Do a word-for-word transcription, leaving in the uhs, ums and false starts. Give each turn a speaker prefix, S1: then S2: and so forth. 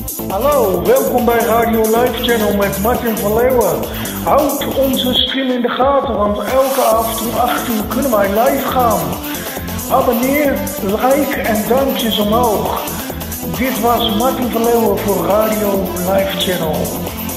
S1: Hallo, welkom bij Radio Live Channel met Martin van Leeuwen. Houd onze stream in de gaten, want elke avond om acht uur kunnen wij live gaan. Abonneer, like en duimpjes omhoog. Dit was Martin van Leeuwen voor Radio Live Channel.